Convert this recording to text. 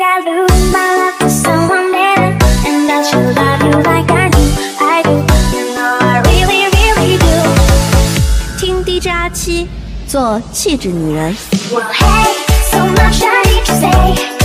I lose my love to someone better, and I should love you like I do, I do. You know I really, really do. 听 DJ 阿七，做气质女人。 Well, hey, so much I need to say.